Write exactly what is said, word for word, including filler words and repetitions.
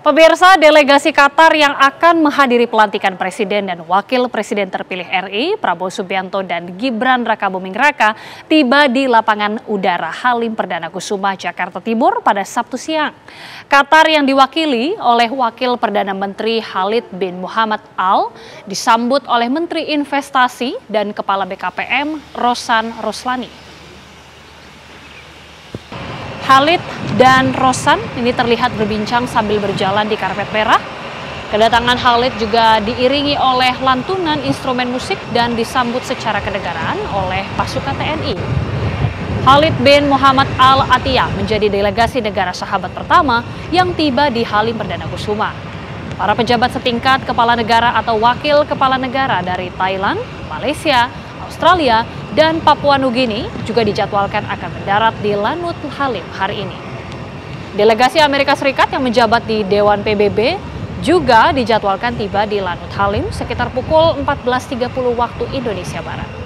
Pemirsa, delegasi Qatar yang akan menghadiri pelantikan Presiden dan Wakil Presiden terpilih R I, Prabowo Subianto dan Gibran Rakabuming Raka, tiba di lapangan udara Halim Perdana Kusuma, Jakarta Timur pada Sabtu siang. Qatar yang diwakili oleh Wakil Perdana Menteri Khalid bin Muhammad Al disambut oleh Menteri Investasi dan Kepala B K P M Rosan Roslani. Khalid dan Rosan ini terlihat berbincang sambil berjalan di karpet merah. Kedatangan Khalid juga diiringi oleh lantunan instrumen musik dan disambut secara kenegaraan oleh pasukan T N I. Khalid bin Muhammad Al Attiyah menjadi delegasi negara sahabat pertama yang tiba di Halim Perdana Kusuma. Para pejabat setingkat kepala negara atau wakil kepala negara dari Thailand, Malaysia, Australia, dan Papua Nugini juga dijadwalkan akan mendarat di Lanut Halim hari ini. Delegasi Amerika Serikat yang menjabat di Dewan P B B juga dijadwalkan tiba di Lanut Halim sekitar pukul empat belas tiga puluh waktu Indonesia Barat.